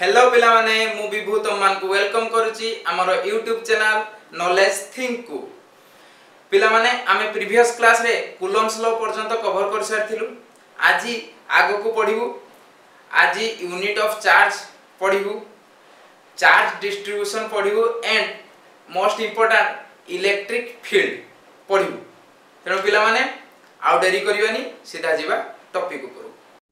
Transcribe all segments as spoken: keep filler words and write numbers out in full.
Hello पिला माने मु विभू तममान को वेलकम करूची हमर यूट्यूब चैनल नॉलेज थिंक को। पिला माने आमे प्रीवियस क्लास रे कूलम्स लॉ पर्यंत कवर कर सारथिलु। आज आगो को पढिबु। आज यूनिट ऑफ चार्ज पढिबु, चार्ज डिस्ट्रीब्यूशन पढिबु and most important electric field पढिबु। तेनो पिला माने आउ देरी करिवानी सीधा जीवा टॉपिक ऊपर।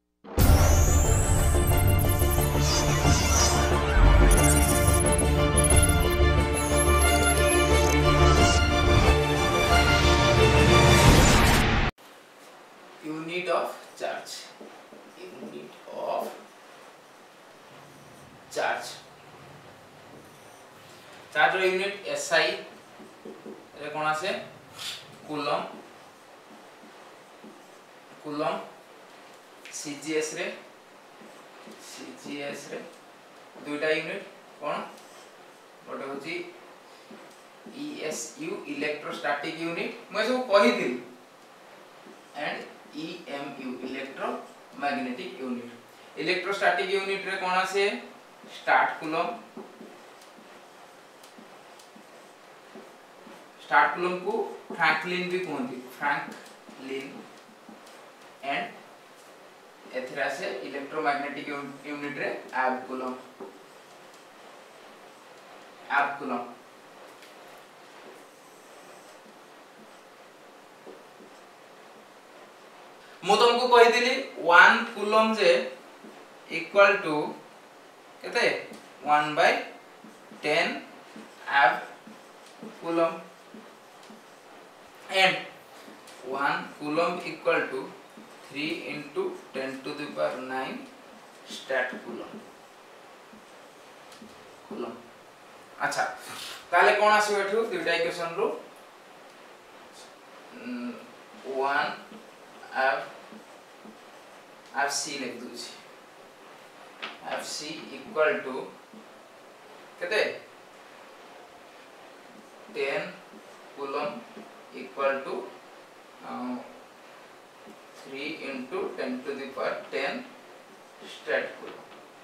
Unit of charge, unit of charge charge रो यूनिट एसआई रे कोन आसे कूलम, कूलम सीजीएस रे सीजीएस रे दुईटा यूनिट कोन गोटे होची ईएसयू इलेक्ट्रोस्टैटिक यूनिट मैं सब कहि दिल and EMU electromagnetic unit. Electrostatic unit रे कोन आसे स्टार्ट कूलम, स्टार्ट कूलम को फ्रैंकलिन भी कहते, फ्रैंकलिन एंड एथरा से इलेक्ट्रोमैग्नेटिक यूनिट रे एब कूलम, एब कूलम। मु तुमको कहि दिली वन कूलम जे इक्वल टू केते one by ten abcoulomb and one coulomb equal to three into ten to the power nine statcoulomb coulomb. अच्छा ताले कोन आसी एठू दुईटा इक्वेशन रो वन एफ एफ सी लिख दूची, एफ सी इक्वल टू केते ten coulomb equal to three into ten to the power ten statcoulomb.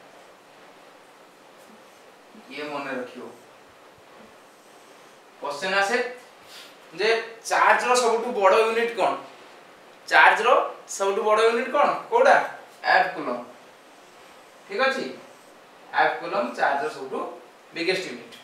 ये मन रखियो क्वेश्चन आसे जे चार्ज रो सबटू बड़ यूनिट कोन, चार्ज रो सबटू बड़ यूनिट कोन कोडा एफ कूलम। ठीक अछि, एफ कूलम चार्ज रो सबटू बिगेस्ट यूनिट।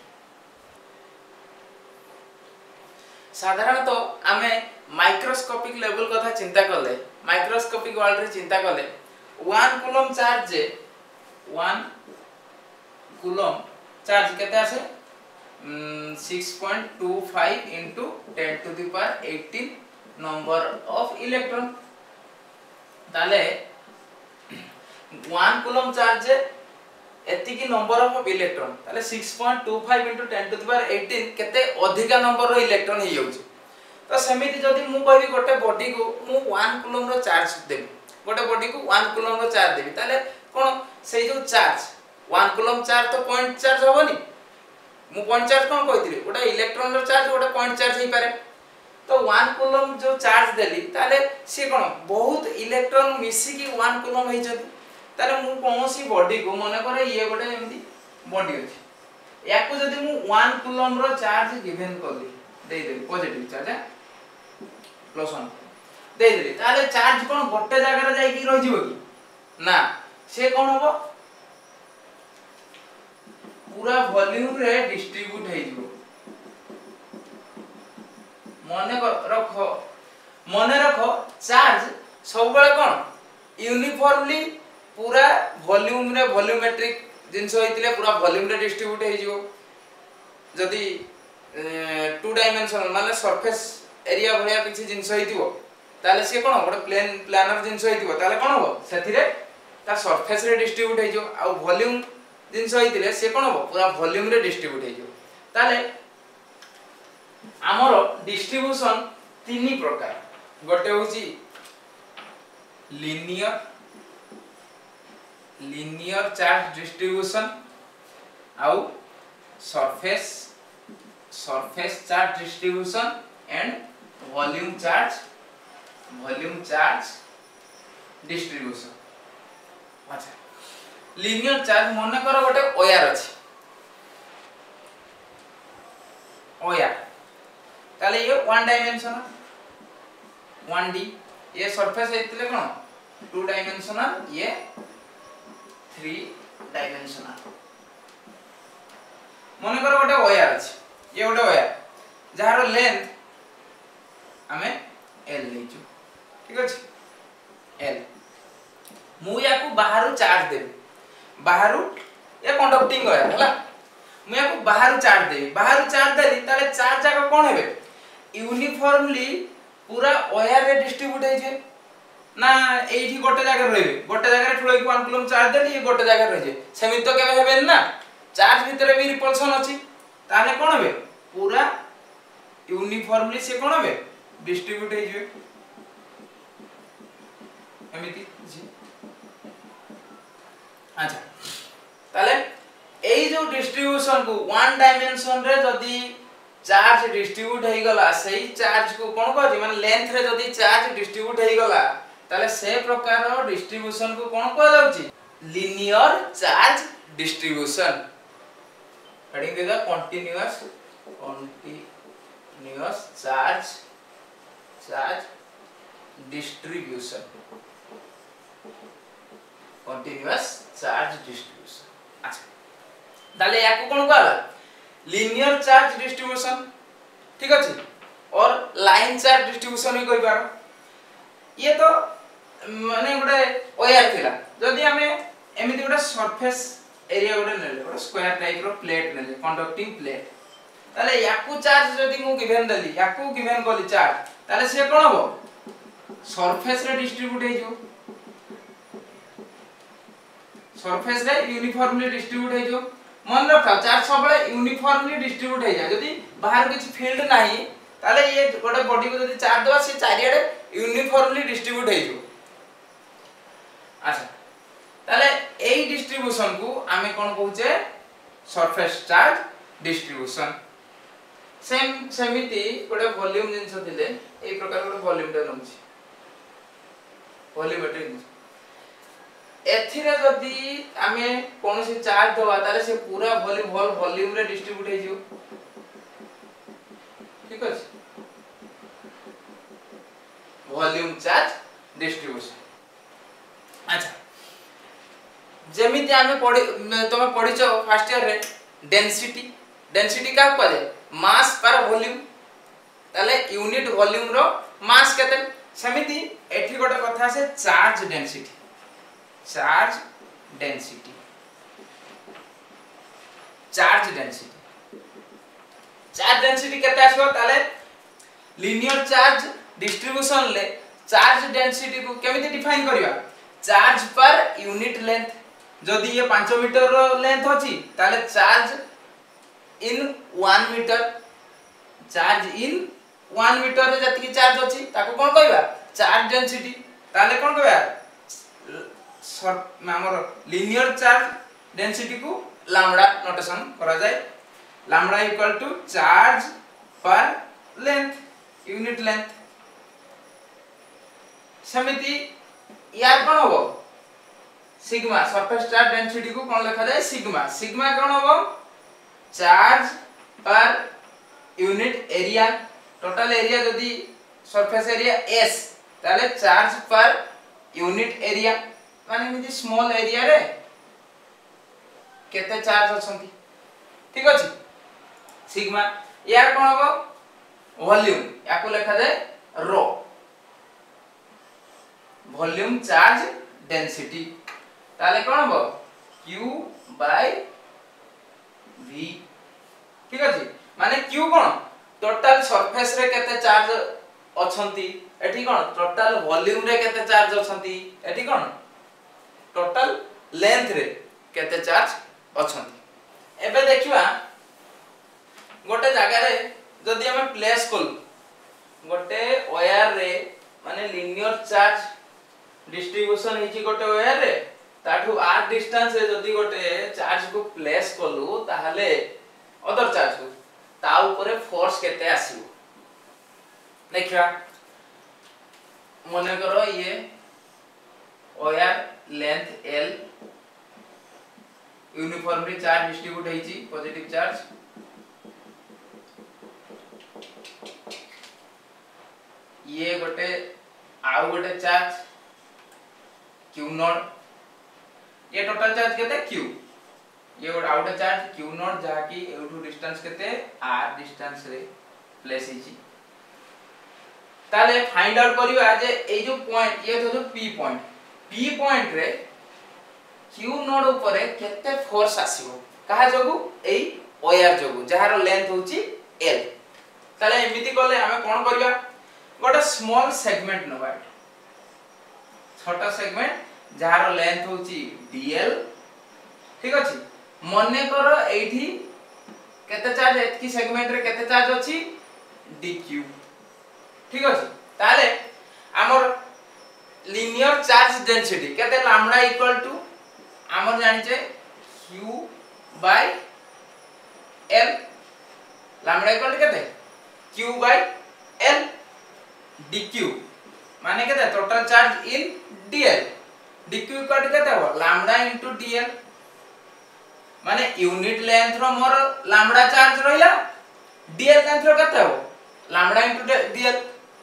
साधारण तो आमे माइक्रोस्कोपिक लेवल कथा चिंता करले, माइक्रोस्कोपिक वर्ल्ड रे चिंता करले वन कूलम चार्ज जे वन कूलम चार्ज केते आसे six point two five into ten to the power eighteen number of electron. ताले वन कूलम चार्ज एति की नंबर ऑफ इलेक्ट्रॉन ताले six point two five into ten to the power eighteen केते अधिका number रो electron हे जाउची। तो समिति जदी मु कहबी गोटे बॉडी को मु वन कूलम रो चार्ज देबी, गोटे बॉडी को वन कूलम रो चार्ज देबी, ताले कोन सेई जो चार्ज वन कूलम चार्ज तो पॉइंट चार्ज होबनी। मु पॉइंट चार्ज कोन कहितली गोटे इलेक्ट्रॉन रो चार्ज गोटे पॉइंट चार्ज हे पारे। तो वन कूलम जो चार्ज देली ताले से कोन बहुत इलेक्ट्रॉन मिसी की वन कूलम हे जदी, ताले मु कोनोसी बॉडी को माने करे ये गोटे एमदी बॉडी अछि, याकू जदी मु वन कूलम रो चार्ज गिवन करली दे देली पॉजिटिव चार्ज है प्लस वन दे देली, ताले चार्ज कोन गोटे जगह रे जाई की रहि जिवो की ना, से कोन होबो पूरा वॉल्यूम रे डिस्ट्रीब्यूट हे जिवो। मने रखो मने रखो चार्ज सब बेले कोन यूनिफॉर्मली पूरा वॉल्यूम रे वॉल्यूमेट्रिक जिंस होइतिले पूरा वॉल्यूम रे डिस्ट्रीब्यूट हे जिवो। जदी टू डायमेंशनल माने सरफेस एरिया भलिया किछि जिंस होइतिबो ताले से कोन गोटे प्लेन प्लानर जिंस होइतिबो ताले कोन हो सेथिरे ता सरफेस रे डिस्ट्रीब्यूट हे जिवो, आ वॉल्यूम जिंस होइतिले से कोन हो पूरा वॉल्यूम रे डिस्ट्रीब्यूट हे जिवो। ताले आमरो डिस्ट्रीब्यूशन तीन प्रकार, गोटे होची लिनियर लिनियर चार्ज डिस्ट्रीब्यूशन, आउ surface surface charge distribution and volume charge volume charge distribution. अच्छा लिनियर चार्ज मन कर गोटे वायर अछि वायर ताले ये वन डायमेंशनल वन डी ये सरफेस हेतिले कोन टू डायमेंशनल ये थ्री डायमेंशनल मन कर गोटे वायर अछि ये गोटे वायर जहार लेंथ हमें एल लेचु ठीक अछि एल मु याकू बाहरु चार्ज देबी बाहरु ये कंडक्टिंग वायर हला मु याकू बाहरु चार्ज देबी बाहरु चार्ज देली ताले चार्ज जाक कोन हेबे यूनिफॉर्मली पूरा वायर रे डिस्ट्रीब्यूट हे जे ना एठी गोटे जगह रहबे गोटे जगह ठुलो की वन कूलम चार्ज देली ये गोटे जगह रह जे सेमित तो केबे हेबे ना चार्ज भीतर भी रिपल्सन अछि ताले कोन हेबे पूरा यूनिफॉर्मली से कोन हेबे डिस्ट्रीब्यूट हे जे एमिति जी अच्छा ताले एई जो डिस्ट्रीब्यूशन को वन डायमेंशन रे जदी चार्ज डिस्ट्रीब्यूट हे गला सेही चार्ज को कोन कह지 माने लेंथ रे जदी चार्ज डिस्ट्रीब्यूट हे गला ताले से प्रकार रो डिस्ट्रीब्यूशन को कोन कह जाउची लिनियर चार्ज डिस्ट्रीब्यूशन हेडिंग देगा continuous continuous charge charge distribution continuous charge distribution अच्छा ताले याकू कोन कहला लिनियर चार्ज डिस्ट्रीब्यूशन ठीक अछि और लाइन चार्ज डिस्ट्रीब्यूशन ही कोइ बार ये तो माने गोटे वायर थिला जदी हमें एमिति गोटे सरफेस एरिया गोटे नेले गोटे स्क्वायर टाइप रो प्लेट नेले कंडक्टिंग प्लेट ताले याकू चार्ज जदी मु गिवन देली याकू गिवन कोली चार्ज ताले से कोन हो सरफेस रे डिस्ट्रीब्यूट हे जो सरफेस रे यूनिफॉर्मली डिस्ट्रीब्यूट हे जो मन रखा चार्ज सब बळे यूनिफॉर्मली डिस्ट्रीब्यूट हे जाय जदी बाहर किछ फील्ड नाही ताले ये गोटे बॉडी को जदी चार्ज दवा से चारियाडे यूनिफॉर्मली डिस्ट्रीब्यूट हे जो अच्छा ताले एई डिस्ट्रीब्यूशन को आमे कोन कहूचे सरफेस चार्ज डिस्ट्रीब्यूशन सेम सेमिति गोटे वॉल्यूम जिंस दिले एई प्रकार गोटे वॉल्यूम टे नउची वॉल्यूमेट्रिक एथिरे जदी आमे कोनोसी चार्ज दवा ताले से पूरा वॉल्यूम होल वॉल्यूम रे डिस्ट्रीब्यूट हे जो ठीक अछि वॉल्यूम चार्ज डिस्ट्रीब्यूशन अच्छा जेमिति आमे पढि तमे पढिचो फर्स्ट ईयर रे डेंसिटी डेंसिटी का कहले मास पर वॉल्यूम ताले यूनिट वॉल्यूम रो मास केते समिति एठी गोटे कथा से charge density charge density charge density charge density केते आसो ताले लिनियर चार्ज डिस्ट्रीब्यूशन ले चार्ज डेंसिटी को केमिति डिफाइन करिवा चार्ज पर यूनिट लेंथ जदी ये पाँच मीटर रो लेंथ अछि ताले charge in one meter charge in one meter रे जति की चार्ज अछि ताको कोन कहबा चार्ज डेंसिटी ताले कोन कहबा हमर लिनियर चार्ज डेंसिटी को लैम्डा नोटेशन करा जाय lambda equal to charge per length unit length समिति यार कोन होबो सिग्मा सरफेस चार्ज डेंसिटी को कोन लिखा जाय सिग्मा सिग्मा कोन होबो charge per unit area total area जदी सरफेस एरिया s ताले चार्ज पर यूनिट एरिया माने मिदी स्मॉल एरिया रे केते चार्ज अछंती ठीक अछि सिग्मा यार कोन होबो वॉल्यूम याको लिखा जाय रो वॉल्यूम चार्ज डेंसिटी ताले कोन होबो q बाय v ठीक अछि माने q कोन टोटल सरफेस रे केते चार्ज अछंती एठी कोन टोटल वॉल्यूम रे केते चार्ज अछंती एठी कोन टोटल लेंथ रे केते चार्ज अछंती एबे देखिबा गोटे जागा रे जदी हम प्लेस कोल गोटे वायर रे माने लिनियर चार्ज डिस्ट्रीब्यूशन हेची गोटे वायर रे ताठू आर डिस्टेंस रे जदी गोटे चार्ज को प्लेस कोलु ताहले अदर चार्ज को ता ऊपर फोर्स केते आसीबो देखिबा मने करो ये wire length l uniformly charge distribute हेची पॉजिटिव चार्ज ये गोटे आउ गोटे चार्ज q नॉट ये टोटल चार्ज केते q ये गोटे आउ गोटे चार्ज q नॉट जहा की एठू डिस्टेंस केते r डिस्टेंस रे प्लेस हेची ताले फाइंड आउट करिवा जे ए जो पॉइंट ये जो p पॉइंट p पॉइंट रे q नोड ऊपर केते फोर्स आसीबो कहा जगु एई वायर जगु जहार लेंथ होची l ताले एमिति करले हमें कोन करिवा गोटे स्मॉल सेगमेंट नबा छोटा सेगमेंट जहार लेंथ होची dl ठीक अछि मने करो एठी केते चार्ज एतकी सेगमेंट रे केते चार्ज अछि dq ठीक अछि ताले हमर लिनियर चार्ज डेंसिटी केते लैम्डा इक्वल टू हमर जानि जे q by l lambda equal to केते q बाय l dq माने केते total charge in dl dq equal to केते हो लैम्डा इनटू dl माने यूनिट लेंथ रो मोर लैम्डा चार्ज रहिला dl लेंथ रो केते हो लैम्डा इनटू dl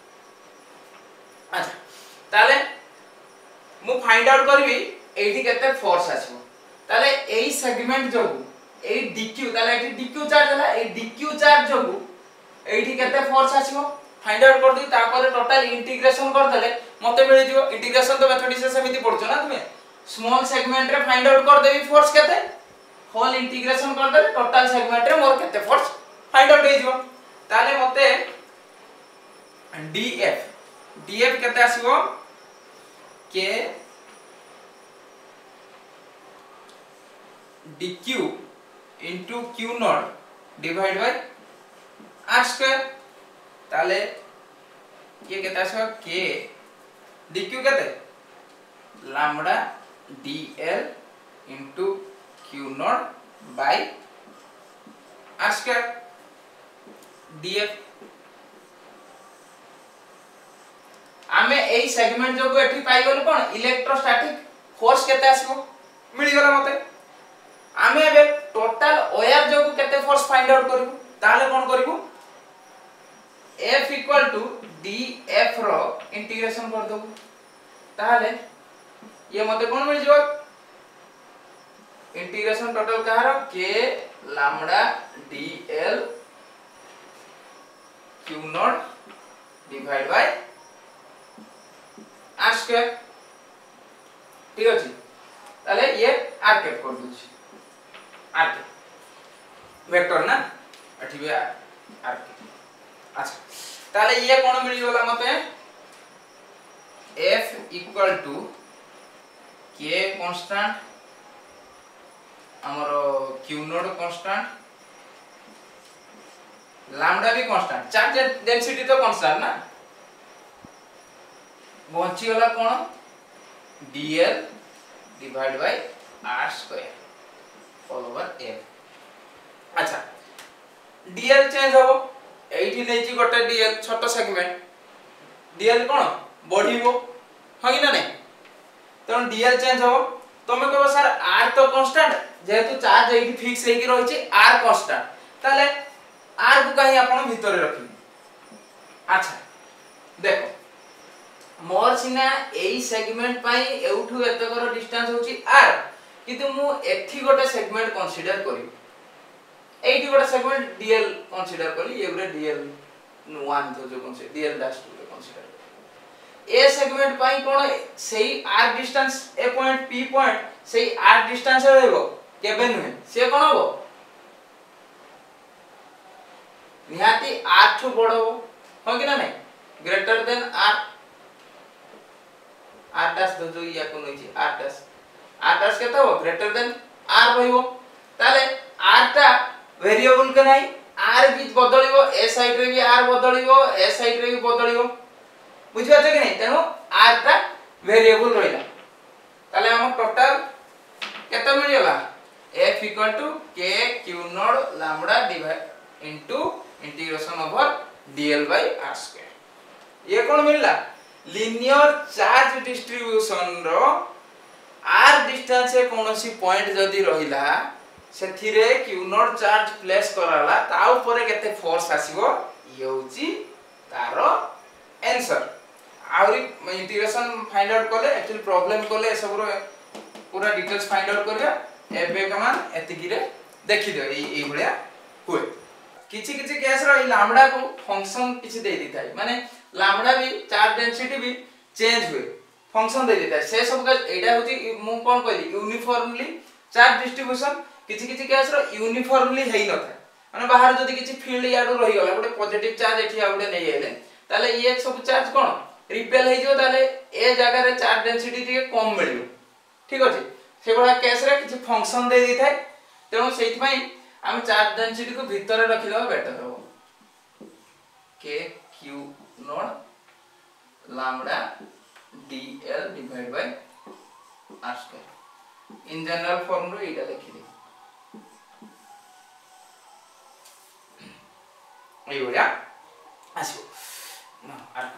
अच्छा ताले मु फाइंड आउट करबी एठी केते फोर्स आछो ताले एई सेगमेंट जोगु एई dq ताले एठी dq चार्ज हला एई dq चार्ज जोगु एठी केते फोर्स आछो फाइंड आउट कर दी तापर टोटल इंटीग्रेशन कर देले मते मिल जिवो इंटीग्रेशन तो मैथमेटिक्स से समिति पढछो ना तुमे स्मॉल सेगमेंट रे फाइंड आउट कर देबी फोर्स केते होल इंटीग्रेशन कर देले टोटल सेगमेंट रे मोर केते फोर्स फाइंड आउट हे जिवो ताले मते df df केते आसीबो k dq into q naught divided by r square ताले ये केते आसीबो k dq केते lambda dl into q naught by r square df आमे एई सेगमेंट जो एठी पाई गलो कोन इलेक्ट्रोस्टैटिक फोर्स केते आसीबो मिली गला मते आमे एबे टोटल वायर जो केते फोर्स फाइंड आउट करिवु ताले कोन करिवु F इक्वल टू df रो इंटीग्रेशन कर दबु ताले ये मते कोन मिल जिवो इंटीग्रेशन टोटल कहारो k lambda dl q naught divide by r square ठीक अछि ताले ये r कैप कर दउछि r कैप वेक्टर ना अठी बे r कैप अच्छा ताले ये कोन मिल गला मते f equal to k constant हमरो q नोड कांस्टेंट लैम्डा भी कांस्टेंट चार्ज डेंसिटी तो कांस्टेंट ना बंची वाला कोन dl divide by r square all over f अच्छा dl चेंज होबो एठी नेची गोटे dl छोटो सेगमेंट dl कोन बढ़िबो हगी ना नै त dl चेंज होबो तमे कहबो सर r तो कांस्टेंट जेहेतु चार्ज एठी फिक्स हेकी रहिछि r कांस्टेंट ताले r को कहीं आपण भीतर रखि अच्छा देखो मोर सिना एई सेगमेंट पाई एउठू एतकर डिस्टेंस होची r किंतु मु एठी गोटे सेगमेंट कंसीडर करी एठी गोटे सेगमेंट dl कंसीडर करी ये गोटे dl वन तो जो consider dl dash two consider a segment पाई कोन सेही r डिस्टेंस ए पॉइंट p पॉइंट सेही r डिस्टेंस रहबो केबे नुहे से कोन होबो निहाती r ठु बडो हो कि ना नै greater than r r dash दो जो या को नइछि r डैश r डैश केते हो ग्रेटर देन r रहिबो ताले r ता वेरिएबल के नाही r भी बदलिबो ए साइड रे भी r बदलिबो ए साइड रे भी बदलिबो बुझि पाछो कि नै तेनो r ता वेरिएबल रहिला ताले हम टोटल केते मिलियला f equal to k q naught lambda divide into integration over dl by r square ये कोन मिलला लिनियर चार्ज डिस्ट्रीब्यूशन रो आर डिस्टेंस रे कोनोसी पॉइंट जदी रहिला सेथिरे क्यू नॉट चार्ज प्लेस कराला ता ऊपर केते फोर्स आसीबो ये होची तारो आंसर आउरी इंटीग्रेशन फाइंड आउट करले एक्चुअली प्रॉब्लम करले सब रो पूरा डिटेल्स फाइंड आउट करिया एबे कमान एतिकी रे देखि दियो ए ए भलिया हुए किछि किछि केस रो लैम्डा को फंक्शन किछि दे दिथाय माने लैम्डा भी चार्ज डेंसिटी भी चेंज हुए फंक्शन दे दिथाय से सब का एटा होची मु कोन कहली यूनिफॉर्मली चार्ज डिस्ट्रीब्यूशन किछि किछि केस रो यूनिफॉर्मली हेइ न था माने बाहर जदी किछि फील्ड याडू रहि गला गोटे पॉजिटिव चार्ज एठी आ गोटे नै आइले ताले ये सब चार्ज कोन रिपेल हे जो ताले ए जगह रे चार्ज डेंसिटी टिके कम मिलियो ठीक अछि से बडा केस रे किछि फंक्शन दे दिथाय तेणु सेहि पई हम चार्ज डेंसिटी को भीतर रखि दबा बेटर हो k q naught lambda dl divide by r square in general form रो एटा लिखि दे ए बडा आसो ना आर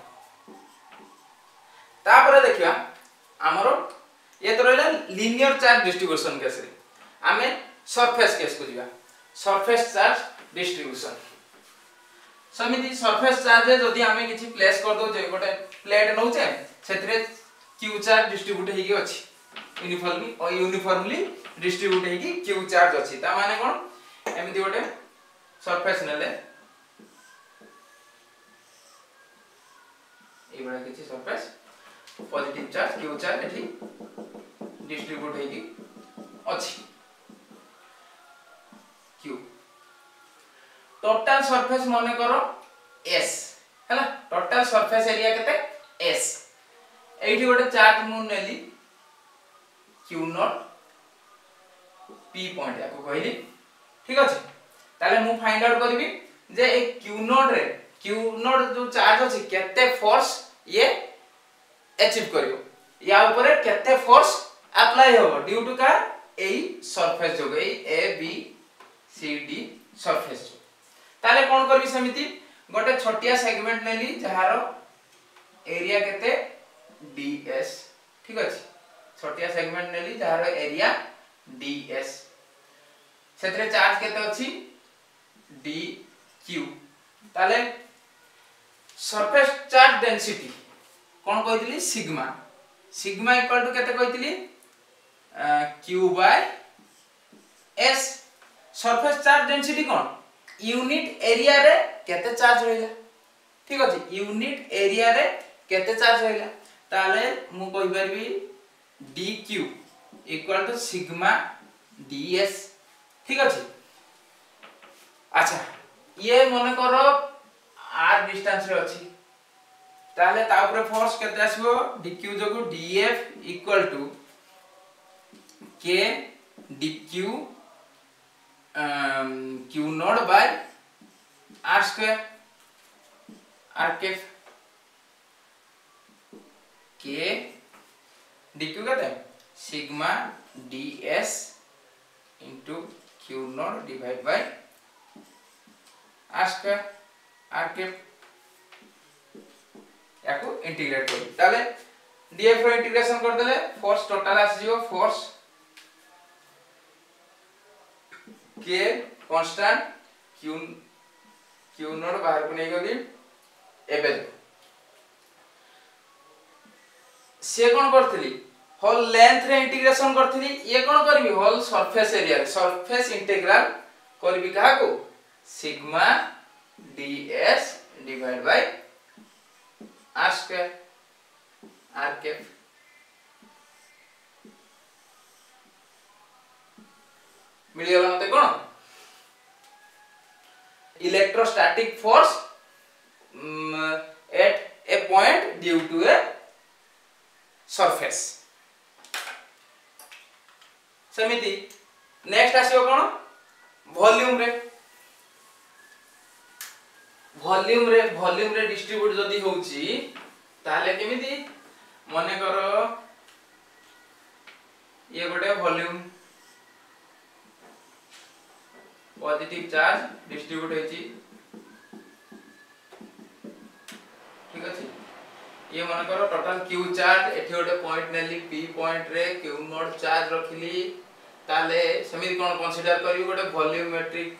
तापर देखिया हमरो ये तो रहला लीनियर चार्ज डिस्ट्रीब्यूशन केस रे हमें सरफेस केस को जिबा सरफेस चार्ज डिस्ट्रीब्यूशन समिति सरफेस चार्ज जदी हमें किछि प्लेस कर दो जे गोटे प्लेट नउचे सेथरे क्यू चार्ज डिस्ट्रीब्यूट हेगी अछि यूनिफॉर्मली और यूनिफॉर्मली डिस्ट्रीब्यूट हेगी क्यू चार्ज अछि ता माने कोन एमिति गोटे सरफेस नेले ए बडा किछि surface positive charge q charge एठी डिस्ट्रीब्यूट हेगी अछि Q टोटल सरफेस माने करो S हैला टोटल सरफेस एरिया केते S एठी गोटे चार्ज मु नेली Q नॉट P पॉइंट याको कहली ठीक अछि ताले मु फाइंड आउट करबी जे ए Q नॉट रे Q नॉट जो चार्ज अछि केते फोर्स ये अचीव करियो या ऊपर केते फोर्स अप्लाई होबो ड्यू टू का एई सरफेस जो गई A B C D surface ताले कोन करबी समिति गोटे छोटिया सेगमेंट नेली जहारो एरिया केते ds ठीक अछि छोटिया सेगमेंट नेली जहारो एरिया ds सेतरे चार्ज केते अछि dq ताले सरफेस चार्ज डेंसिटी कोन कहितली सिग्मा सिग्मा इक्वल टू केते कहितली q by s surface charge density कोन यूनिट एरिया रे केते चार्ज रहिला ठीक अछि यूनिट एरिया रे केते चार्ज रहिला ताले मु कहि परबी dq equal to sigma ds ठीक अछि अच्छा ये मने करो r डिस्टेंस रे अछि ताले ता ऊपर फोर्स केते आसीबो dq जको df equal to k dq um q naught by r square r cap k dq कहते हैं sigma ds into q naught divide by r square r cap याको इंटीग्रेट कर ताले df रो इंटीग्रेशन कर देले फोर्स टोटल आसी जो force k constant q q naught बाहर को नहीं गदी एबे से कोन करथली होल लेंथ रे इंटीग्रेशन करथली ये कोन करबी होल सरफेस एरिया रे सरफेस इंटीग्रल करबी कहा को sigma ds divide by r square r cap मिली गला मते कोन electrostatic force at a point due to a surface समिति नेक्स्ट आसीओ कोन वॉल्यूम रे वॉल्यूम रे वॉल्यूम रे डिस्ट्रीब्यूट जदी होउची ताले केमिति मने करो ये गोटे वॉल्यूम पॉजिटिव चार्ज डिस्ट्रीब्यूट होची ठीक अछि ये मन करो टोटल क्यू चार्ज एठी गोटे पॉइंट नेली पी पॉइंट रे क्यू नोड चार्ज रखिली ताले समिति कोन कंसीडर करियो गोटे वॉल्यूमेट्रिक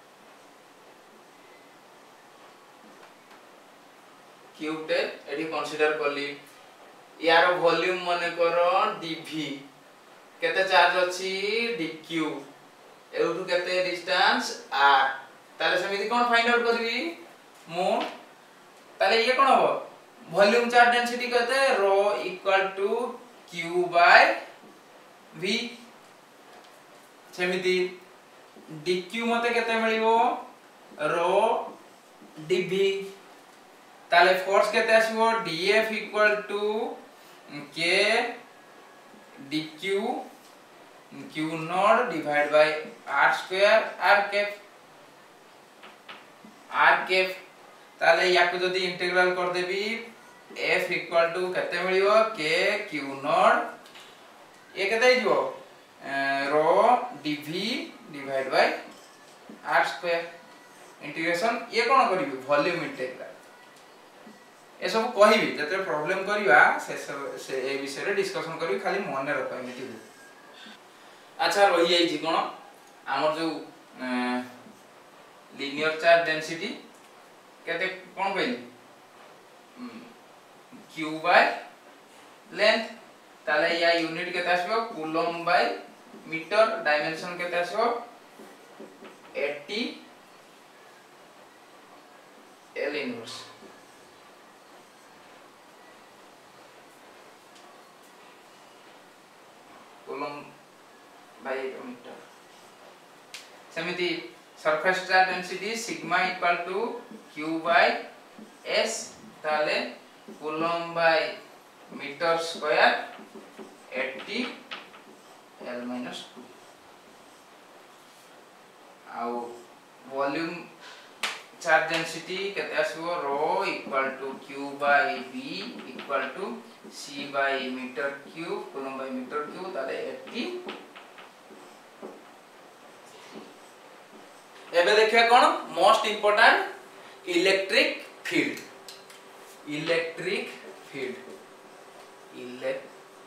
क्यूब टे एठी कंसीडर करली यार वॉल्यूम मन करो डीवी केते चार्ज अछि डीक्यू एउठु केते डिस्टेंस आर ताले समिति कोन फाइंड आउट करबी मु ताले ये कोन हो वॉल्यूम चार्ज डेंसिटी कहते हैं rho equal to q by v सेमिति dq मते केते मिलिवो रो dv ताले फोर्स केते आसीबो df equal to k dq q naught divide by r square r cap r cap ताले याकु जदी इंटीग्रल कर देबी f इक्वल टू केते मिलिवो k q नॉट ये केते हिजो rho dv divide by r square integration ये कोन करिवि वॉल्यूम इंटीग्रल ए सब कहिबि जते प्रॉब्लम करिवा से से ए विषय रे डिस्कशन करिवि खाली मन रख एमिति अच्छा रही जाई जी कोन हमर जो लीनियर चार्ज डेंसिटी केते कोन कहली q बाय लेंथ ताले या यूनिट केते आसीबो कूलम बाय मीटर डायमेंशन केते आसीबो अस्सी L inverse coulomb by metre समिति surface charge density sigma equal to q by s ताले कूलम बाय मीटर स्क्वायर अस्सी L माइनस टू आउ वॉल्यूम चार्ज डेंसिटी केते आसीबो rho equal to q by v equal to c by metre cube coulomb by metre cube ताले अस्सी एबे देखिया कोन most important electric field electric field electric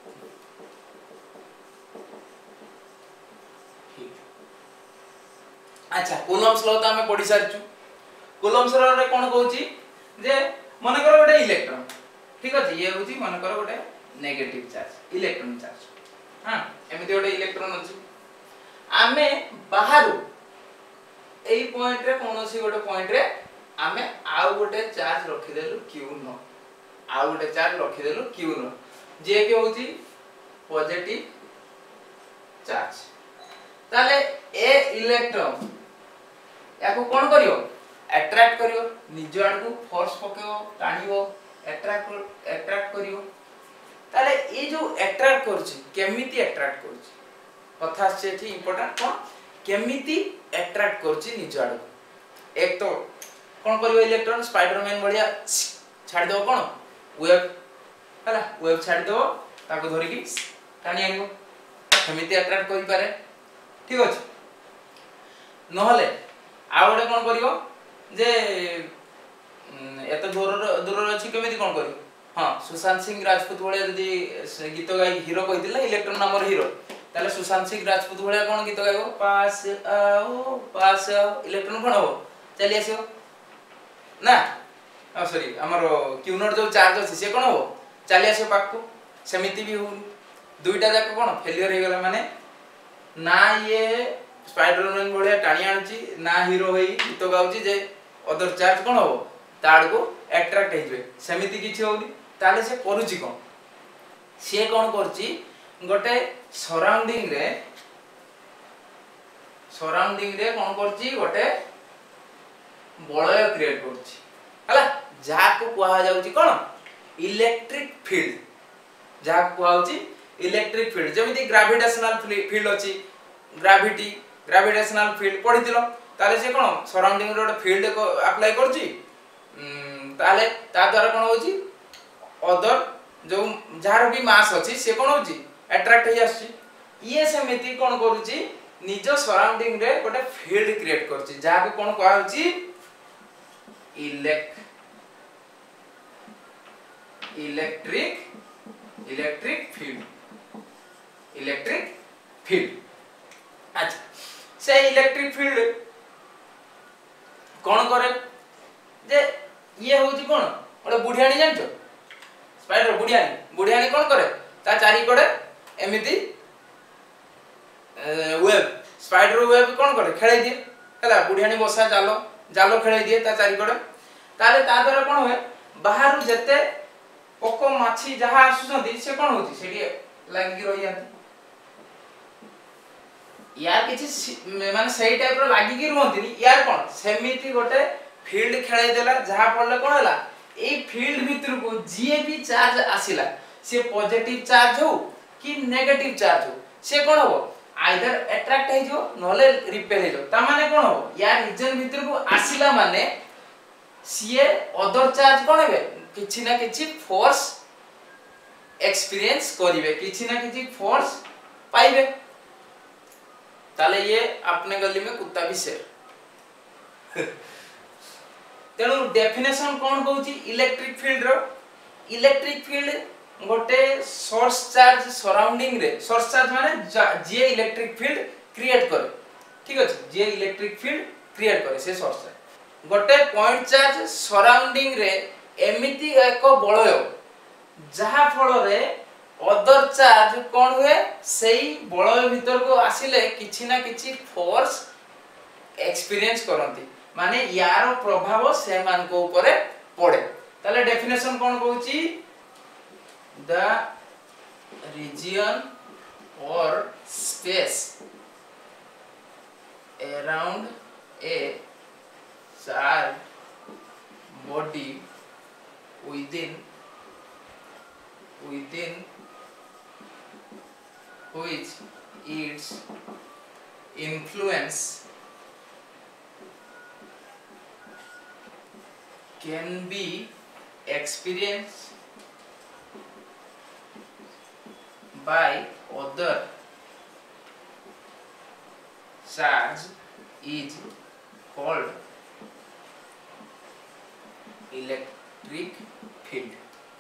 अच्छा कूलम्स लॉ तो हमें पढ़ी सारछु कूलम्स लॉ रे कोन कहूची जे मन करो गोटे इलेक्ट्रॉन ठीक अछि ये होची मन करो गोटे नेगेटिव चार्ज इलेक्ट्रॉन चार्ज हां एमिति गोटे इलेक्ट्रॉन अछि आमे बाहरु एई पॉइंट रे कोनोसी गोटे पॉइंट रे आमे आउ गोटे चार्ज रखि देलु q न आउ गोटे चार्ज रखि देलु q न जे के होची पॉजिटिव चार्ज ताले ए इलेक्ट्रॉन याको कोन करियो अट्रैक्ट करियो निज आड़ को फोर्स पकेओ टाणियो अट्रैक्ट अट्रैक्ट करियो ताले ए जो अट्रैक्ट करछि केमिति अट्रैक्ट करछि कथा से एठी इंपोर्टेंट कोन केमिति अट्रैक्ट करछि निज आड़ एक तो कोन करियो इलेक्ट्रॉन स्पाइडरमैन बढ़िया छाड़ दो कोन वेव हला वेव छाड़ दो ताको धरि की टाणी आनियो केमिति अट्रैक्ट करि पारे ठीक अछि नहले आ गोटे कोन करियो जे एत दूर दूर अछि केमिति कोन करियो हां सुशांत सिंह राजपूत भलिया जदी गीत गाई हीरो कहिदिला इलेक्ट्रॉन नामर हीरो ताले सुशांत सिंह राजपूत भलिया कोन गीत गाइबो पास आओ पास आओ इलेक्ट्रॉन कोन हो चली आसियो ना आ सॉरी हमर क्यू नोट जो चार्ज अछि से कोन हो चली आसियो पाकू समिति भी हो दुईटा जाक कोन फेलियर हे गेला माने ना ये स्पाइडरमैन भलिया टाणी आनछि ना हीरो होई गीत गाउछि जे अदर चार्ज कोन हो ताड़ को अट्रैक्ट हेजबे समिति किछि होनी ताले से करूछि कोन से कोन करछि गोटे सराउंडिंग रे सराउंडिंग रे कोन करछि गोटे बलय क्रिएट करछि हला जाको कुआ जाउछि कोन इलेक्ट्रिक फील्ड जाको कुआउछि इलेक्ट्रिक फील्ड जेमिति ग्रेविटेशनल फील्ड अछि ग्रेविटी ग्रेविटेशनल फील्ड पढितिलो ताले से कोन सराउंडिंग रे गोटे फील्ड को अप्लाई करछि ताले ता द्वारा कोन होछि अदर जो जार भी मास अछि से कोन होछि अट्रैक्ट हे आछि ये समिति कोन करूछि निज सराउंडिंग रे गोटे फील्ड क्रिएट करछि जाको कोन कहै होछि electric electric electric field electric field. अच्छा से इलेक्ट्रिक फील्ड कौन करे जे ये होची कोन ओडे बुढ़ियाणी जानछो स्पाइडर बुढ़ियाणी बुढ़ियाणी कौन करे ता चारि कोडे एमिति वेब स्पाइडर वेब कौन करे खेलै दिए हला बुढ़ियाणी बसा जालो जालो खेलै दिए ता चारि कोडे ताले ता द्वारा कोन होय बाहर जते पोको माछी जहा आसुछंती से कोन होची सेठी लागि रहि जाती यार किछि माने सही टाइप रो लागि कि रहंती यार कोन सेमिति गोटे फील्ड खेलै देला जहा पड़ले कोन हला ए फील्ड भीतर को जे भी चार्ज आसिला से पॉजिटिव चार्ज हो कि नेगेटिव चार्ज हो से कोन हो आइदर अट्रैक्ट हे जो नले रिपेल हे जो ता माने कोन हो यार रीजन भीतर को आसिला माने सीए अदर चार्ज कोन हेबे किछि ना किछि फोर्स एक्सपीरियंस करिवे किछि ना किछि फोर्स पाइबे ताले ये अपने गली में कुत्ता भी शेर तेणु डेफिनेशन कौन कहूची इलेक्ट्रिक फील्ड रो इलेक्ट्रिक फील्ड गोटे सोर्स चार्ज सराउंडिंग रे सोर्स चार्ज माने जे इलेक्ट्रिक फील्ड क्रिएट करे ठीक अछि जे इलेक्ट्रिक फील्ड क्रिएट करे से सोर्स चार्ज गोटे पॉइंट चार्ज सराउंडिंग रे एमिति एक बलय जहा फल रे अदर चार्ज कौन हुए सही बलय भीतर को आसिले किछि ना किछि फोर्स एक्सपीरियंस करंती माने यार प्रभाव से मान को ऊपर पड़े ताले डेफिनेशन कौन कहूची the region or space around a charge body within within which its influence can be experienced by other charge is called electric field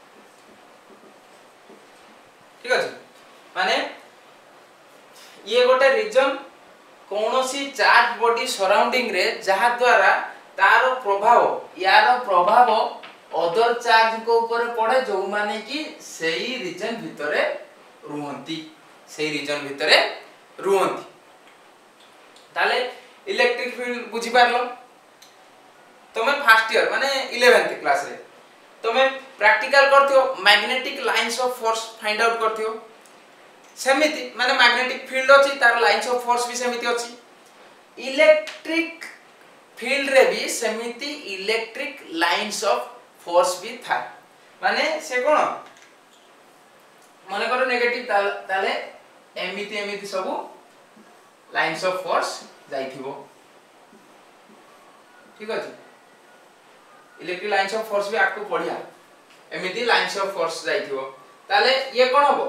ठीक है माने ये गोटे रीजन कौनसी चार्ज बॉडी सराउंडिंग रे जहा द्वारा तार प्रभाव यार प्रभाव अदर चार्ज को ऊपर पड़े जो माने कि सही रीजन भितरे रुहंती सही रीजन भितरे रुहंती ताले इलेक्ट्रिक फील्ड बुझी पारलो तमे फर्स्ट ईयर माने इलेवेंथ क्लास रे तमे प्रैक्टिकल करथियो magnetic lines of force find out करथियो सेमिति माने मैग्नेटिक फील्ड अछि तार लाइंस ऑफ फोर्स भी सेमिति अछि इलेक्ट्रिक फील्ड रे भी सेमिति इलेक्ट्रिक लाइंस ऑफ फोर्स भी था माने से कोन माने करो नेगेटिव ताले एमिति एमिति सब लाइंस ऑफ फोर्स जाइथिबो ठीक अछि इलेक्ट्रिक लाइंस ऑफ फोर्स भी आपको पढ़िया एमिति लाइंस ऑफ फोर्स जाइथिबो ताले ये कोन होबो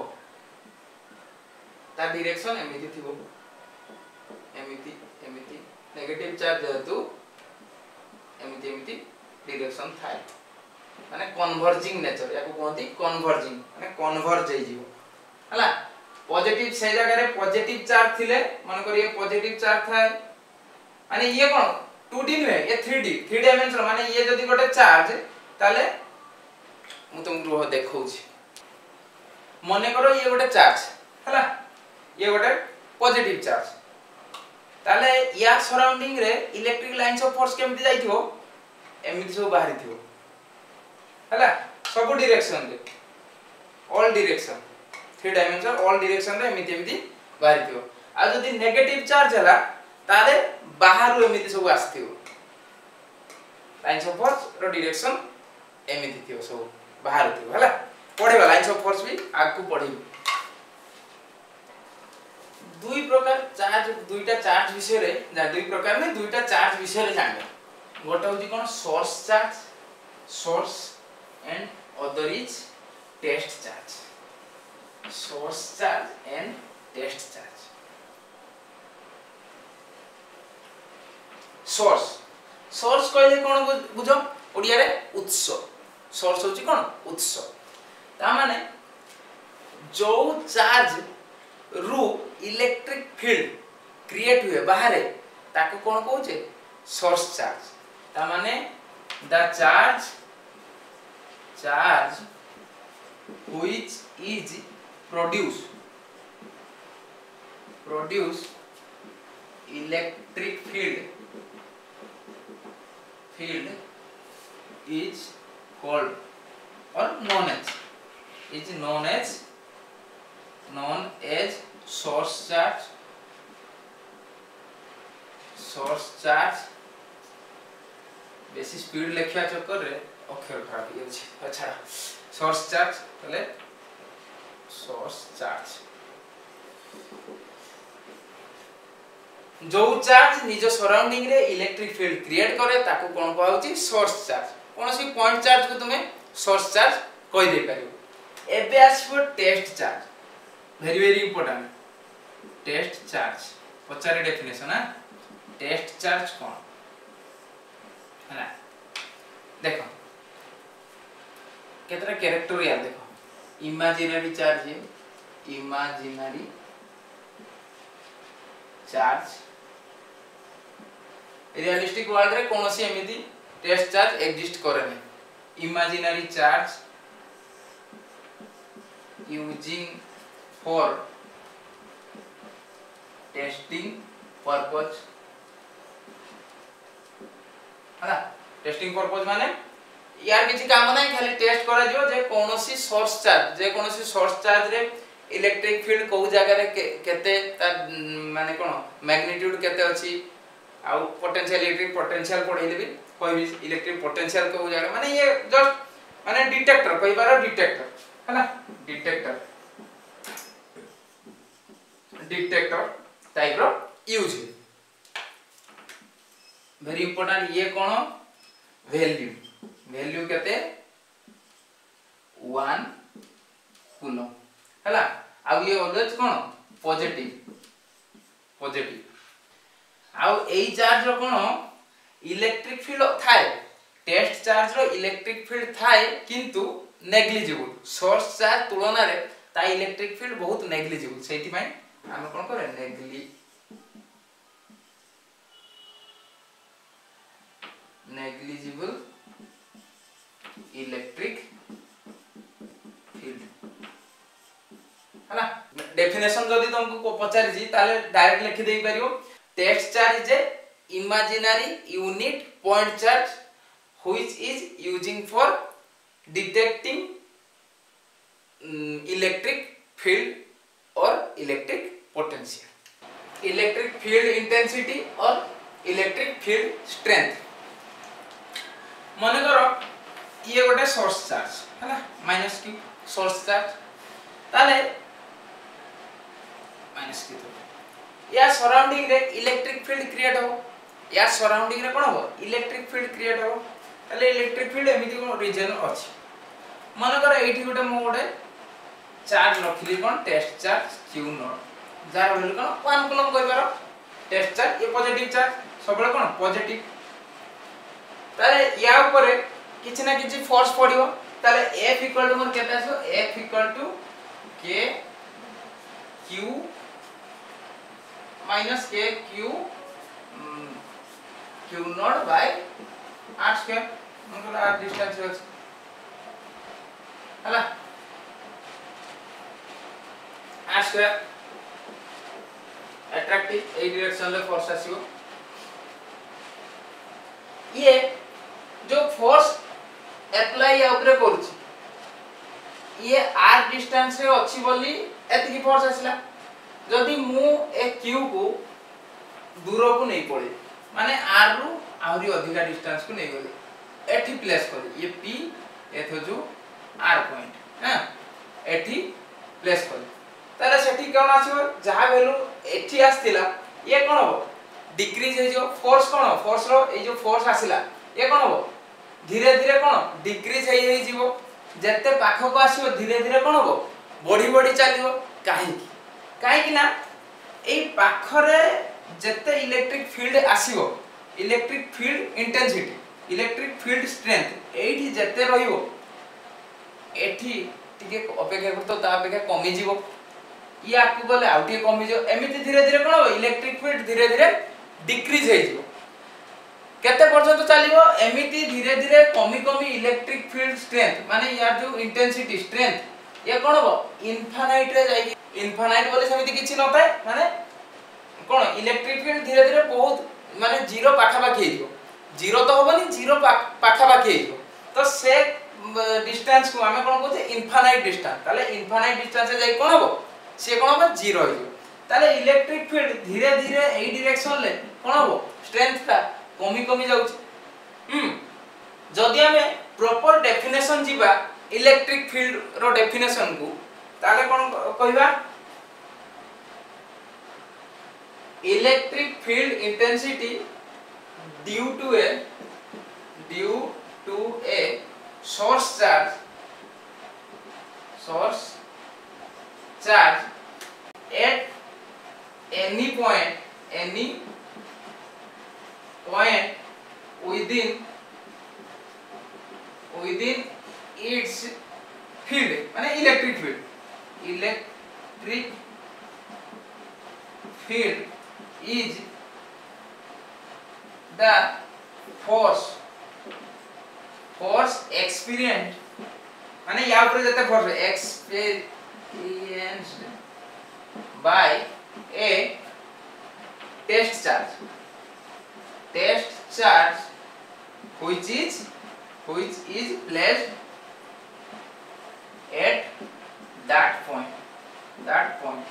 ता डायरेक्शन एमिति थिबो एमिति एमिति नेगेटिव चार्ज जेतु एमिति एमिति डायरेक्शन थाए माने कन्वर्जिंग नेचर याको कोंती कन्वर्जिंग माने कन्वर्ज हे जिवो हला पॉजिटिव से जगह रे पॉजिटिव चार्ज थिले मन कर ये पॉजिटिव चार्ज थाए माने ये कोन टू डी में ये थ्री डी थ्री डायमेंशन माने ये जदी गोटे चार्ज ताले मु तुमको देखौछि मने करो ये गोटे चार्ज हला ये गोटे पॉजिटिव चार्ज ताले या सराउंडिंग रे इलेक्ट्रिक लाइंस ऑफ फोर्स केमति जाइथिबो एमिति सब बाहरी थिबो हला सब डायरेक्शन रे all direction three dimension all direction रे एमिति एमिति बाहरी थिबो आ जदी नेगेटिव चार्ज हला ताले बाहर एमिति सब आस्थिबो लाइंस ऑफ फोर्स रो डायरेक्शन एमिति थिबो सब बाहर थिबो हला पढेबा लाइंस ऑफ फोर्स भी आगु पढिबो दुई प्रकार चार्ज दुईटा चार्ज विषय रे ना दुई प्रकार में दुईटा चार्ज विषय रे जाने गोटा होची कोन source charge source and other is test charge source charge and test charge source source कहले कोन बुझो ओडिया रे उत्स सोर्स होची कोन उत्स ता माने जो चार्ज रु इलेक्ट्रिक फील्ड क्रिएट हुए बाहर ताको कौन कहूचे सोर्स चार्ज। ता माने the charge charge which is produce produce electric field field is called or known as is known as known as source charge source charge। बेसी स्पीड लिखिया चक्कर रे अक्षर खराब हो अछि। अच्छा सोर्स चार्ज तले सोर्स चार्ज जो चार्ज निज सराउंडिंग रे इलेक्ट्रिक फील्ड क्रिएट करे ताको कोन कहउची सोर्स चार्ज। कोनसी पॉइंट चार्ज को तुमे सोर्स चार्ज कहि दे परियो। एबे आसबो test charge very very important. Test charge पचारे डेफिनेशन है टेस्ट चार्ज कोन है ना। देखो केतरा कैरेक्टर याद देखो इमेजिनरी चार्ज है इमेजिनरी चार्ज रियलिस्टिक वर्ल्ड रे कोनोसी एमिति टेस्ट चार्ज एग्जिस्ट करे नै। Imaginary charge using for testing purpose है टेस्टिंग पर्पस माने यार किछि काम नै खाली टेस्ट करा जो जे कोनोसी सोर्स चार्ज जे कोनोसी सोर्स चार्ज रे इलेक्ट्रिक फील्ड को जगह रे केते माने कोन मैग्नीट्यूड केते अछि आ पोटेंशियल इलेक्ट्रिक पोटेंशियल पढैले भी कोई इलेक्ट्रिक पोटेंशियल को जगह माने ये जस्ट माने डिटेक्टर कई बार डिटेक्टर है ना डिटेक्टर डिटेक्टर टाइप रो यूज वेरी इंपोर्टेंट। ये कोन वैल्यू वैल्यू केते वन कूलम हैला आ ये ऑलवेज कोन पॉजिटिव पॉजिटिव आ एई चार्ज रो कोन इलेक्ट्रिक फील्ड थाए टेस्ट चार्ज रो इलेक्ट्रिक फील्ड थाए किंतु नेग्लिजिबल सोर्स चार्ज तुलना रे ता इलेक्ट्रिक फील्ड बहुत नेग्लिजिबल सेठी पई हम कोन करे नेग्लि नेग्लिजिबल इलेक्ट्रिक फील्ड है ना। डेफिनेशन जदी तुमको पचारि जी ताले डायरेक्ट लिखि देई परियो test charge is a imaginary unit point charge which is using for detecting um, electric field or electric potential, electric field intensity or electric field strength। मन करो ये गोटे सोर्स चार्ज है ना माइनस क्यू सोर्स चार्ज ताले minus Q तो या surrounding रे इलेक्ट्रिक फील्ड क्रिएट हो या सराउंडिंग रे कोन हो इलेक्ट्रिक फील्ड क्रिएट हो ताले इलेक्ट्रिक फील्ड एमिति कोन रीजन अछि। मन करो एठी गोटे मो गोटे चार्ज रखिली कोन टेस्ट चार्ज q नॉट जार वैल्यू कोन वन कूलम कहि पारो टेस्ट चार्ज ये पॉजिटिव चार्ज सबले कोन पॉजिटिव ताले या ऊपर किछि ना किछि फोर्स पडियो ताले F इक्वल टू मोर केते आसो F equal to k q minus k q q naught by r square मतलब r डिस्टेंस है हला r स्क्वायर अट्रैक्टिव ए डायरेक्शन ले फोर्स आसीबो। ये जो फोर्स अप्लाई या ऊपर करूची ये r डिस्टेंस रे अछि बोली एतकी फोर्स आसिला जदी मु ए q को दूर को नहीं पड़े माने r रु आउरी अधिका डिस्टेंस को नहीं गले एठी प्लेस करी ये p एथो जो r पॉइंट हां एठी प्लेस करी ताले सेठी कोन आसीबो जहा वैल्यू एठी आस्तिला ये कोन हो डिक्रीज हे जो फोर्स कोन फोर्स रो ए जो फोर्स आसिला ये कोन हो धीरे धीरे कोन डिक्रीज हे हे जीवो जत्ते पाखो को आसीबो धीरे धीरे कोन हो बॉडी बॉडी चलियो काहे की काहे की ना ए पाखरे जत्ते इलेक्ट्रिक फील्ड आसीबो electric field intensity electric field strength एठी जत्ते रहिबो एठी टिके अपेक्षा करतो ता अपेक्षा कमी जीवो या आकु गले आउ टिके कमी जो एमिति धीरे धीरे कोन हो इलेक्ट्रिक फील्ड धीरे धीरे डिक्रीज हे जीवो केते पर्यंत चलिबो एमिति धीरे धीरे कमी कमी इलेक्ट्रिक फील्ड स्ट्रेंथ माने यार जो इंटेंसिटी स्ट्रेंथ ये कोन हो इनफाइनाइट रे जाई इनफाइनाइट बोले समिति किछि नथाय माने कोन इलेक्ट्रिक फील्ड धीरे धीरे बहुत माने जीरो पाखा पाखी हे जीवो जीरो तो होबनी जीरो पाखा पाखी हे जीवो तो से डिस्टेंस को हमें कोन कहते इनफाइनाइट डिस्टेंस ताले इनफाइनाइट डिस्टेंस से जाई कोन हो से कोन हो जीरो हो ताले इलेक्ट्रिक फील्ड धीरे धीरे एई डायरेक्शन ले कोन हो स्ट्रेंथ का कमी कमी जाउछ हम जदि हमें प्रॉपर डेफिनेशन जीवा इलेक्ट्रिक फील्ड रो डेफिनेशन को ताले कोन कहबा electric field intensity due to a due to a source charge source charge at any point any point within within its field माने electric field electric field is the force force experienced माने या ऊपर जते force experienced by a test charge test charge which is which is placed at that point that point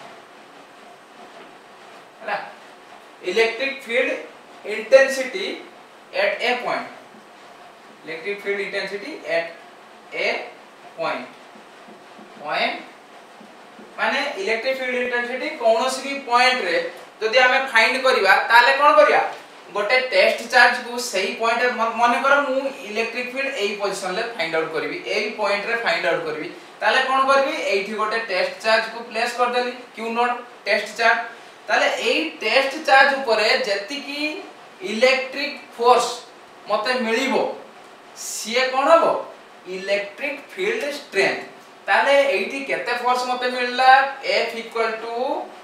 है electric field intensity at a point electric field intensity at a point point माने electric field intensity कोनोसी भी point रे जदि हमें find करिवा ताले कोन करिया गोटे टेस्ट चार्ज को सही पॉइंट माने कर मु इलेक्ट्रिक फील्ड एई पोजीशन ले फाइंड आउट करबी एई पॉइंट रे फाइंड आउट करबी ताले कोन करबी एठी गोटे टेस्ट चार्ज को प्लेस कर देली क्यू नॉट टेस्ट चार्ज ताले एई टेस्ट चार्ज ऊपर जति की इलेक्ट्रिक फोर्स मते मिलिबो सीए कोन हबो इलेक्ट्रिक फील्ड स्ट्रेंथ ताले एठी केते फोर्स मते मिलला F equal to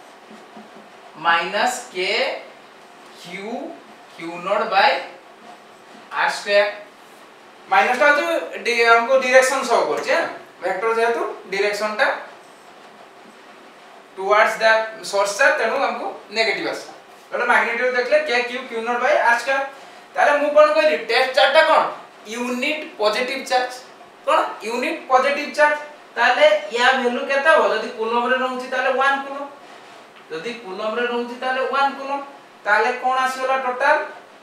minus k q q naught by r square minus टा जो हमको डायरेक्शन शो करछे वेक्टर जेतु डायरेक्शन टा टुवर्ड्स द सोर्स चार्ज तेनु हमको नेगेटिव आस तो मैग्नीट्यूड देखले k q q naught by r square ताले मु कोन कहली टेस्ट चार्ज टा कोन यूनिट पॉजिटिव चार्ज कोन यूनिट पॉजिटिव चार्ज ताले या वैल्यू केता हो जदी कूलम रे रहउची ताले वन कूलम जदी कूलम रे रहउची ताले वन कूलम ताले कोन आसीला टोटल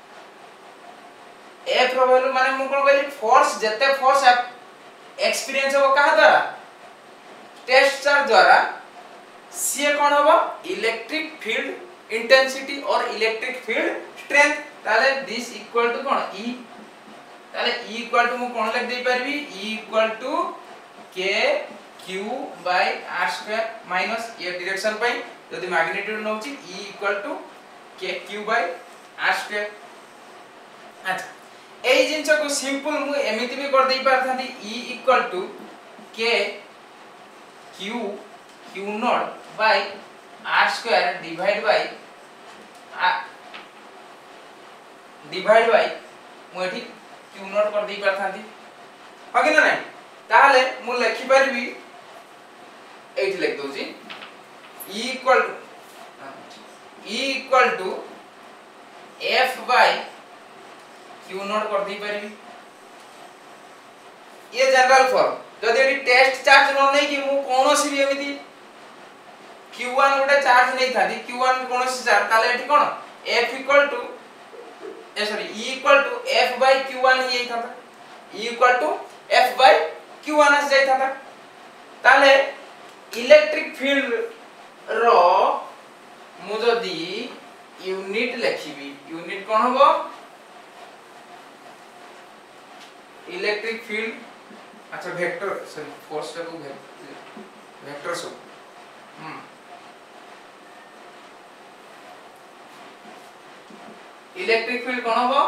F रो वैल्यू माने मु कोन कहली फोर्स जते फोर्स एक्सपीरियंस हो कहा द्वारा टेस्ट चार्ज द्वारा सी कोन होबो इलेक्ट्रिक फील्ड इंटेंसिटी और इलेक्ट्रिक फील्ड स्ट्रेंथ ताले दिस इक्वल टू कोन E ताले E इक्वल टू मु कोन लिख दे परबी E equal to k q by r square minus ये डायरेक्शन पई जदी मैग्नीट्यूड नउची E equal to k q by r square अच्छा ए जिंस को सिंपल मु एमिति भी कर दे पारथांती E equal to k q q naught by r square divide by divide by मु एठी q नॉट कर दे पारथांती हगे ना नहीं ताले मु लिखि परबी एठी लिख दोजी E equal to E equal to F by Q naught कर दी परबी ये जनरल फॉर्म जदि एटी टेस्ट चार्ज न नै कि मु कोनोसी भी एमिति Q वन गोटे चार्ज नै थादी Q वन कोनोसी चार्ज ताले एटी कोन F इक्वल टू ए sorry E equal to F by Q one ही थाता E equal to F by Q one आस जाई थाता ताले इलेक्ट्रिक फील्ड रो मु जदी यूनिट लिखिबी यूनिट कोन होबो इलेक्ट्रिक फील्ड अच्छा वेक्टर सॉरी फोर्स को वेक्टर सो हम इलेक्ट्रिक फील्ड कोन होबो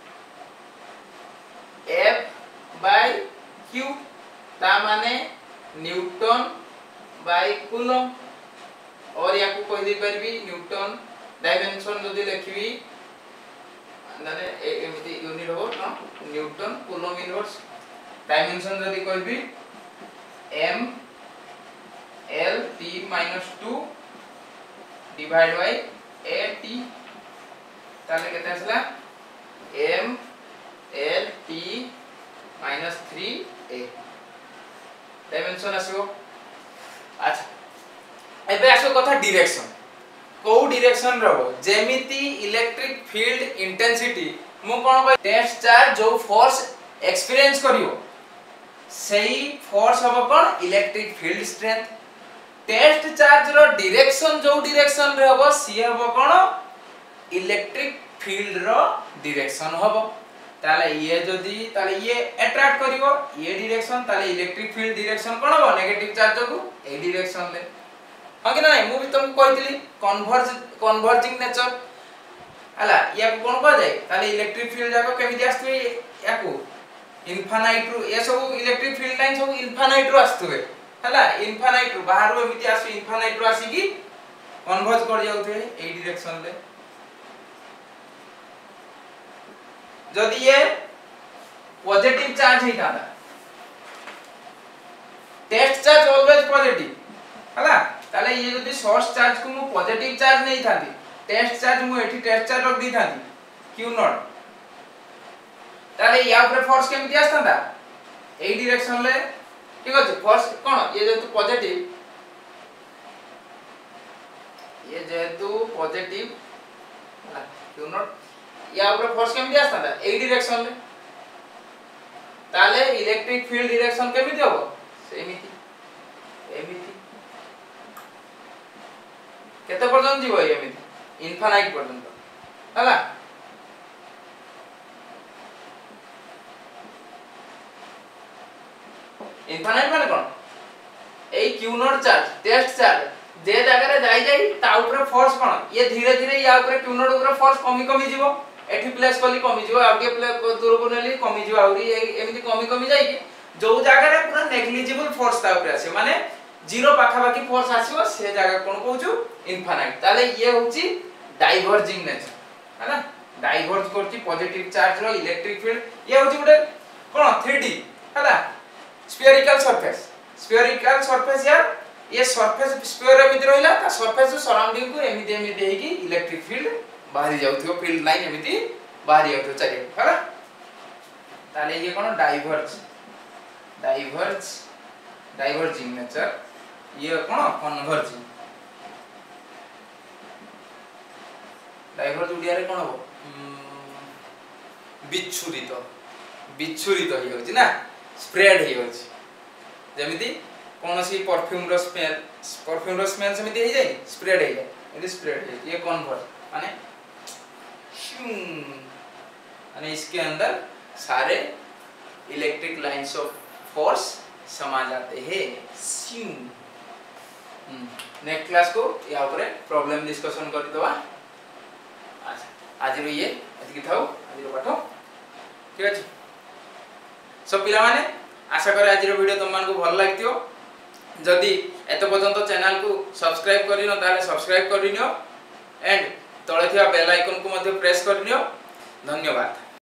F बाय Q ता माने न्यूटन बाय कूलम और या को कह दे परबी न्यूटन डायमेंशन जदी लिखबी माने एमिति यूनिट हो ना न्यूटन कूलम इनवर्स डायमेंशन जदी कहबी m l t minus two divide by a t ताले केते आसला m l t minus three a dimension आसो। अच्छा एबे आसो कथा डायरेक्शन को डायरेक्शन रहबो जेमिति इलेक्ट्रिक फील्ड इंटेंसिटी मु कोन कह टेस्ट चार्ज जो फोर्स एक्सपीरियंस करियो सही फोर्स हबो कोन electric field strength test charge रो डायरेक्शन जो डायरेक्शन रे हबो सी हबो कोन इलेक्ट्रिक फील्ड रो डायरेक्शन हबो ताले ये जदी ताले ये अट्रैक्ट करिवो ये डायरेक्शन ताले इलेक्ट्रिक फील्ड डायरेक्शन कोन हो नेगेटिव चार्ज को ए डायरेक्शन ले हां कि नहीं मु भी तुमको कहतिली कन्वर्ज कन्वर्जिंग नेचर हला या को कोन कह जाय ताले इलेक्ट्रिक फील्ड जाको केमिति आस्तवे या को इनफाइनाइट रु ये सब इलेक्ट्रिक फील्ड लाइन सब इनफाइनाइट रु आस्तवे हला इनफाइनाइट रु बाहर रु एमिति आसी इनफाइनाइट रु आसी की कन्वर्ज कर जाउथे ए डायरेक्शन ले जदि ये पॉजिटिव चार्ज ही था टेस्ट चार्ज ऑलवेज पॉजिटिव हला ताले ये जदि सोर्स चार्ज को मु पॉजिटिव चार्ज नहीं थाती टेस्ट चार्ज मु एठी टेस्ट चार्ज रख दी थाती q नॉट ताले या ऊपर फोर्स केमिति आस्तांदा ए डायरेक्शन ले ठीक अछि फोर्स कोन ये जेतु पॉजिटिव ये जेतु पॉजिटिव हला q नॉट या ऊपर फोर्स केमिति आस्तांदा ए डायरेक्शन ले ताले इलेक्ट्रिक फील्ड डायरेक्शन केमिति होबो सेमिति एमिति केते पर्यंत जीवो एमिति इनफाइनाइट पर्यंत हला इनफाइनाइट माने कोन ए q naught charge test charge जे जगह रे जाई जाई ता ऊपर फोर्स कोन ये धीरे धीरे या ऊपर q नॉट ऊपर फोर्स कमी कमी जीवो एठी प्लेस कली कमी जीवो आगे प्लेस दूर को नेली कमी जीवो आउरी एमिति कमी कमी जाई जो जगह रे पूरा नेग्लिजिबल फोर्स ता ऊपर आसे माने जीरो पाखा बाकी फोर्स आसीबो से जगह कोन कहूछु इनफाइनाइट ताले ये होची डाइवर्जिंग नेचर हैना डाइवर्ज करची पॉजिटिव चार्ज रो इलेक्ट्रिक फील्ड ये होची गुटे कोन थ्री डी हैला स्फेरिकल सरफेस स्फेरिकल सरफेस यार ये सरफेस स्फीयर एमिति रहिला ता सरफेस सराउंडिंग को एमिति एमिति हेकी इलेक्ट्रिक फील्ड बाहरी जाउथियो फील्ड लाइन एमिति बाहरी जाउथियो चारि हैला ताले ये कोन डाइवर्ज डाइवर्ज डाइवर्जिंग नेचर ये कोन कन्वर्जिंग डाइवर्ज उडिया रे कोन हो बिच्छुरित बिच्छुरित ही होची ना स्प्रेड ही होची जेमिति कोनसी परफ्यूम रो स्मेल परफ्यूम रो स्मेल सेमिति हे जाय स्प्रेड हे जाय ये स्प्रेड है ये कन्वर्ज माने माने इसके अंदर सारे इलेक्ट्रिक लाइंस ऑफ फोर्स समा जाते हैं स्यू नेक्स्ट क्लास को या ऊपर प्रॉब्लम डिस्कशन कर दवा अच्छा आज रो ये आज की थाओ आज रो पाठो ठीक अछि सब पिला माने आशा करे आज रो वीडियो तुम मान को भल लागतियो जदी एत पर्यंत चैनल को सब्सक्राइब करिनो ताले सब्सक्राइब करिनो एंड तळे थिया बेल आइकन को मध्ये प्रेस करिनो धन्यवाद।